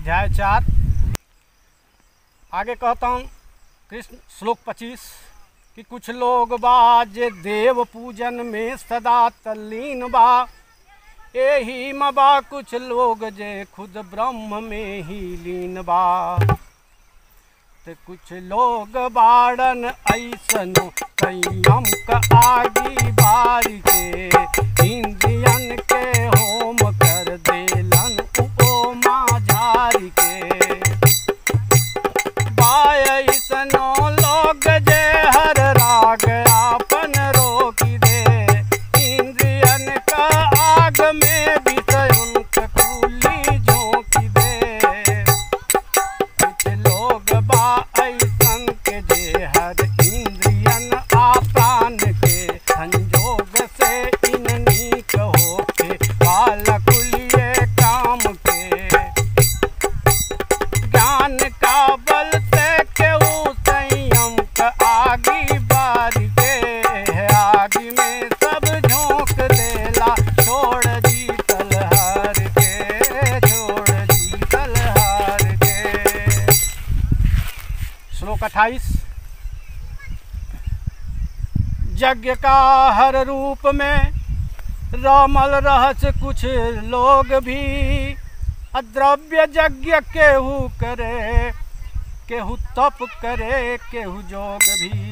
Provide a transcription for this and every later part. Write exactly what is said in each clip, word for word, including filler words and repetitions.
अध्याय चार। आगे कहता हूँ कृष्ण श्लोक पच्चीस कि कुछ लोग बाज देव पूजन में सदा तल्लीन बा, एही मबा कुछ लोग जे खुद ब्रह्म में ही लीन बा। ते कुछ लोग बाड़न ऐसनो संयम का आगी बारी के, इंद्रियन के होम कर देलन उपमा झारी के। बाय ऐसनो लोग जे हर राग आपन रोकी दे, इंद्रियन का आग में विषय उनका कुली झोंकी दे। कुछ लोग बा ऐसन के जे हर इंद्रियन आ प्राण के संजोग से इननी कहो के बाल कुलिये काम के। ज्ञान का बल से केहू संयम का आगी बारी के, आगी में सब झोंक देला छोड़ दी तलहार के, छोड़ दी तलहार के। श्लोक अट्ठाईस। यज्ञ का हर रूप में रमल रहस्य कुछ लोग भी, अद्रव्य यज्ञ केहू करे, केहू तप करे, केहू जोग भी।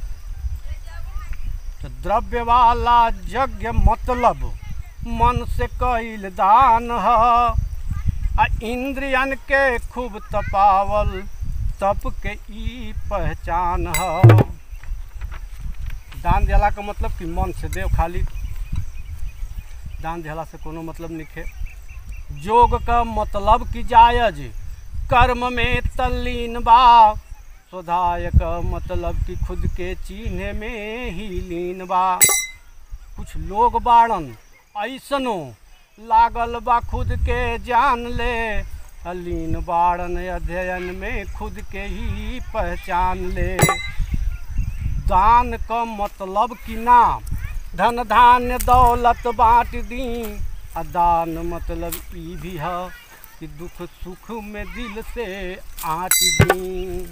तो द्रव्य वाला यज्ञ मतलब मन से कईल दान है, आ इंद्रियन के खूब तपावल तप के ई पहचान है। दान दिला का मतलब कि मन से देव, खाली दान दिला से कोनो मतलब नहीं है। जोग का मतलब कि जायज कर्म में तल्लीन बा, स्वधाय का मतलब कि खुद के चिन्ह में ही लीन बा। कुछ लोग बाड़न ऐसनो लागल बा खुद के जान ले, लीन बाड़न अध्ययन में खुद के ही पहचान ले। दान का मतलब कि ना धन धान्य दौलत बांट दी, आ दान मतलब ई भी है कि दुख सुख में दिल से आँट दी।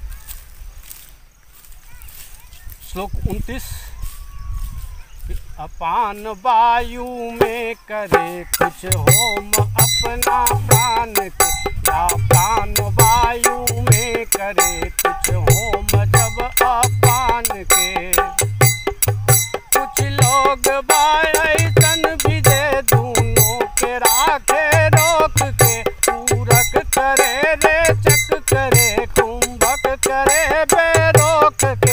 श्लोक उनतीस। अपान वायु में करे कुछ होम अपना प्राण के, या प्राण वायु में करे कुछ होम जब अपान के। कुछ लोग बायसन भी दे दूनों के राखे रोक के, पूरक करे रेचक करे कुंभक करे बेरोक के।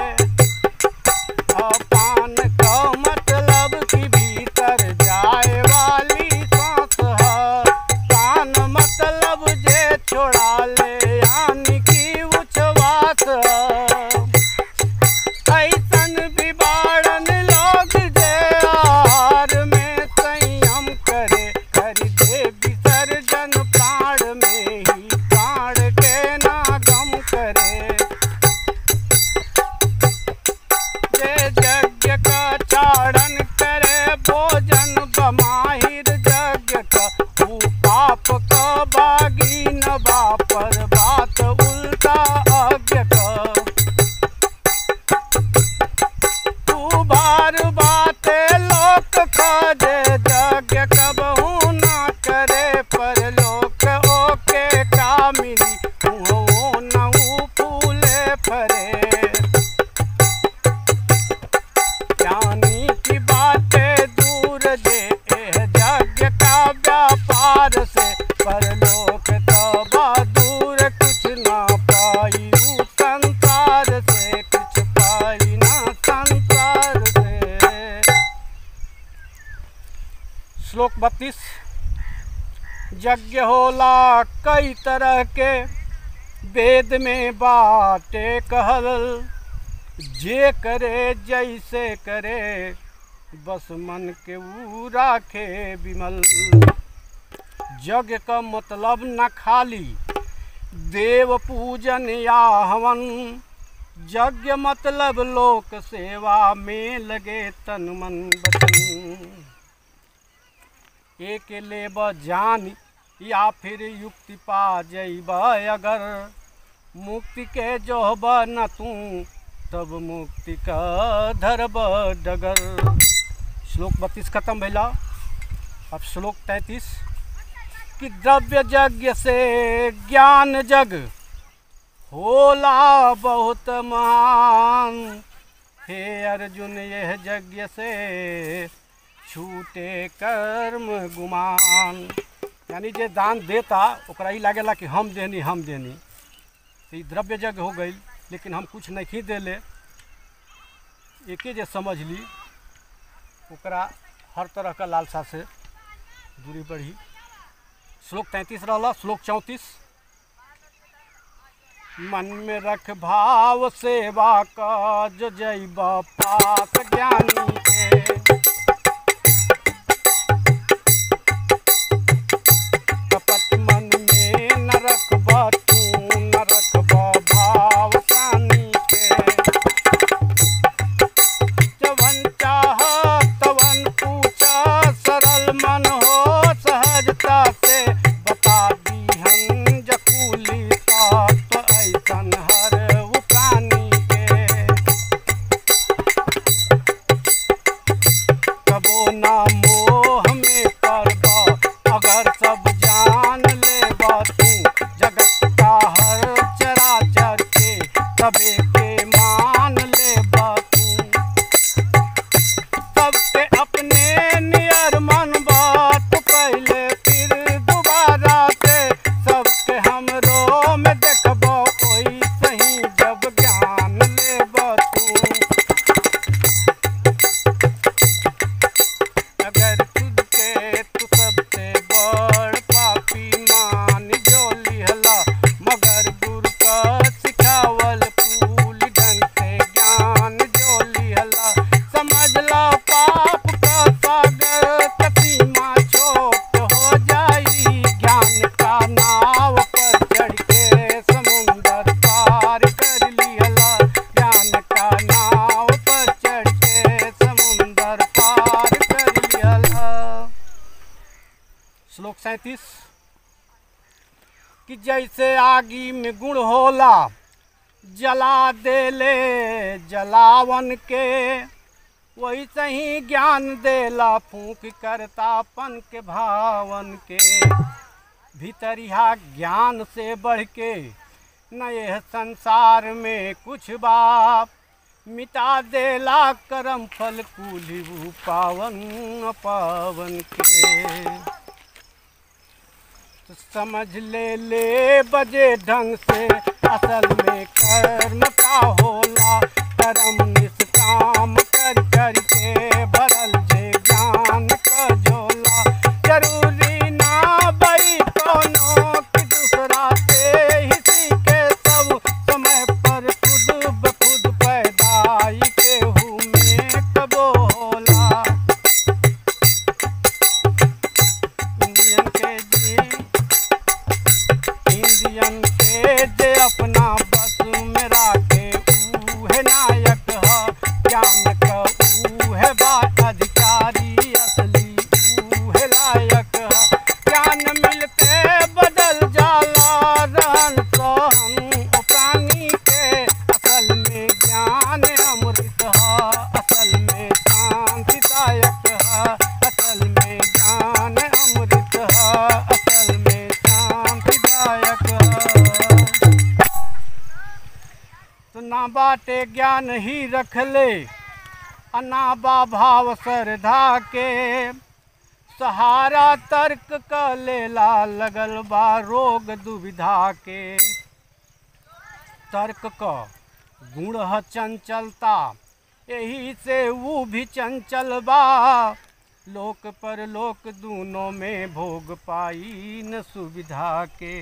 अपान का मतलब कि भीतर जाए वाली सांस है, पान मतलब जे छोड़ा ले यानी कि उच्छ्वास है। ऐसन भी बाड़न लोग जे आहार में संयम करे, कर दे विसर्जन प्राण में ही प्राण के ना गम करे। जे यज्ञ का चारण करे भोजन बमाहिर यज्ञ का, तू पाप का बागी न बापर बात उल्टा अज्ञ का। तू बार बाते लोक खाजे यज्ञ कबहू ना करे, पर लोक ओके कामिनी मुँहो न फूले फरे। ज्ञानी की बातें दूर जे यज्ञ का व्यापार से, पर लोक तबा दूर कुछ ना पाई संसार से, कुछ पाई ना संसार से। श्लोक बत्तीस। यज्ञ होला कई तरह के, वेद में बाटे कहल, जे करे जैसे करे बस मन के ऊ राखे विमल। यज्ञ का मतलब न खाली देव पूजन या हवन, यज्ञ मतलब लोक सेवा में लगे तन मन वचन। एक लेब जान या फिर युक्ति पा जैब अगर मुक्ति के जोहब न तू तब मुक्ति का धरब डगर। श्लोक बत्तीस खत्म भैला। अब श्लोक तैंतीस कि द्रव्य यज्ञ से ज्ञान जग होला बहुत महान, हे अर्जुन यह यज्ञ से छूटे कर्म गुमान। यानी जे दान देता ओकरा ही लागेला कि हम देनी हम देनी, तो द्रव्य यज्ञ हो गई, लेकिन हम कुछ नहीं देले, एके जे समझ ली ओकरा हर तरह का लालसा से दूरी बढ़ी। श्लोक तैंतीस रहा। श्लोक चौंतीस मन में रख भाव सेवा का जो जैब पास ज्ञानी के, कपट मन में न रखब तू न रखब भाव सानी के, जवन चाह तवन पूछ सरल मन हो सहजता से, बता दीहन जकूली तत्व ऐसन हर उकानी के, कबो ना मोह में पड़ब अगर सब जान लेब तू, जगत का हर चराचर के तबे के मान लेब तू, सबके अपने नियर मन बात पहले फिर दोबारा से, सबके हमरो में देखब कोई सही जब ज्ञान लेब तू, अगर खुद के तू सबसे बड़ पापी मान जो लिहला, मगर गुरु का सिखावल फूल ढंग से ज्ञान जो लिहला, समझला पाप का सागर कसीमा छोट हो जाई, ज्ञान का नाव पर चढ़ के समुंदर पार कर लिहला, ज्ञान का नाव पर चढ़ के समुंदर पार कर लिहला। श्लोक सैंतीस कि जैसे आगी में गुण होला जला देले जलावन के, वैसे ही ज्ञान देला फूंक करतापन के भावन के, भीतरिया ज्ञान से बढ़ के न यह संसार में कुछ बाप, मिटा देला करम फल कूली पावन पावन के, तो समझ ले ले बजे ढंग से असल में कर्म का होला, कर्म निष्काम कर कर के भरल जे ज्ञान का झोला, जरूरी ना बई कोनो कि दूसरा से ही सीखे सब, समय पर खुद ब खुद पैदाई के हूँ में कबो होला, इंडियन के जी इंडियन के जे अपना बस में राखे ऊहे नायक ह, ज्ञान का ऊहे बात अधिकारी असली ऊहे लायक ह, ज्ञान मिलते बदल जाला रहन सहन ओ प्राणी के, असल में ज्ञान अमृत ह, असल में शांतिदायक ह, असल में ज्ञान अमृत ह, असल में शांतिदायक ह। तो ना बाटे ज्ञान ही रख ले अनाबा भाव श्रद्धा के, सहारा तर्क क लेला लगल बा रोग दुविधा के, तर्क क गुण ह चंचलता यही से वो भी चंचल बा, लोक पर लोक दूनों में भोग पाई न सुविधा के,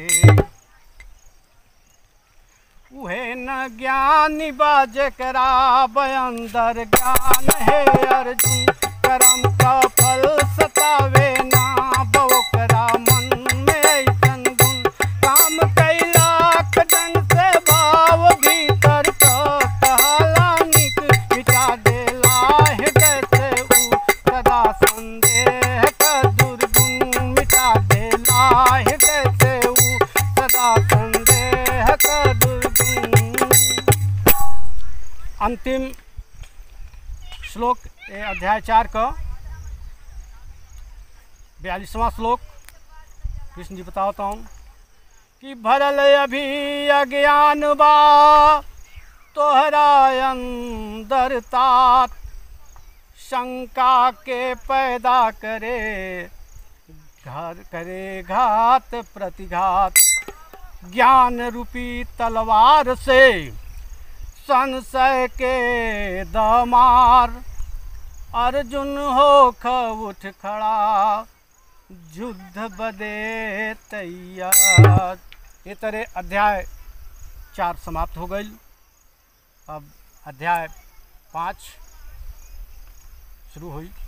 उहे न ज्ञानी बा जेकरा बयंदर ज्ञान है अर्जुन, करम का फल सतावे ना बोकरा मन में ऐसन गुण, काम कैला ढंग से भाव भीतर का कहला निक, मिटा देला हृदय से ऊ सदा संदेह का दुर्गुण, मिटा देला अंतिम श्लोक ए अध्याय चार का बयालीसवां श्लोक कृष्ण जी बताता हूँ कि भरल अभी अज्ञान बा तोहरा अंदर तात, शंका के पैदा करे घर करे घात प्रतिघात, ज्ञान रूपी तलवार से संशय के दमार, अर्जुन हो ख उठ खड़ा युद्ध बदे तैयार। ये तरह अध्याय चार समाप्त हो गई। अब अध्याय पाँच शुरू हुई।